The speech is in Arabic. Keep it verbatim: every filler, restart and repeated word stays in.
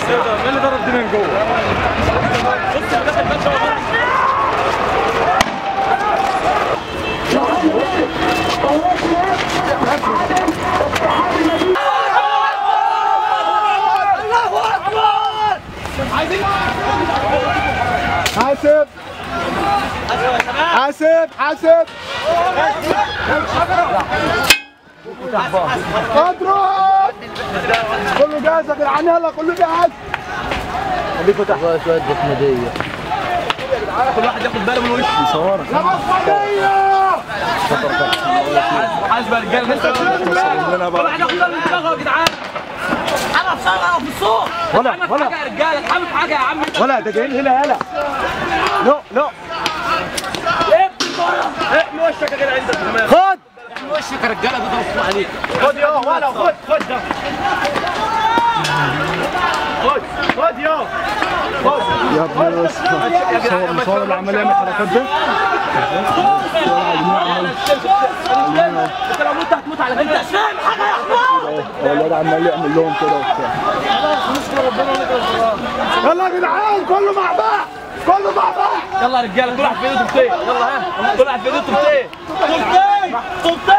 مين اللي ضرب دي من جوه؟ حاسب حاسب حاسب اضرب كله جاهز يا جدعان يلا كله جاهز خليكوا تحت شويه جسمديه كل واحد ياخد باله من وشه يصورك يا بصمجيه حاسب يا رجاله لسه كل واحد ياخد باله من دماغه يا جدعان انا بصور في الصوت ولا ولا حاجه يا رجاله اتحمل في حاجه يا عم ولا ده جايين هنا يالا لا لا ايه احمي وشك يا جدع انت خد احمي وشك يا رجاله ده توصل عليك خد يا ولا خد خد ده خد خد يا خد يا ابني مصور مصور اللي عمال يعمل الحركات ده انت لو مت هتموت على فكره انت مش فاهم حاجه يا احمد هو الواد عمال يعمل لهم كده وبتاع يلا يا جدعان كله مع بعض كله مع بعض يلا يا رجاله كل واحد في ايده طوبتين يلا ها كل واحد في ايده طوبتين طوبتين طوبتين